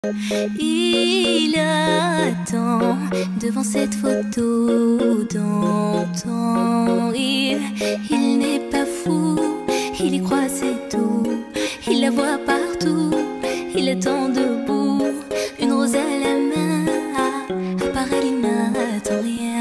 Il attend devant cette photo d'antan. Il n'est pas fou, il y croit, c'est tout. Il la voit partout, il attend debout, une rose à la main. À part elle, il n'attend rien.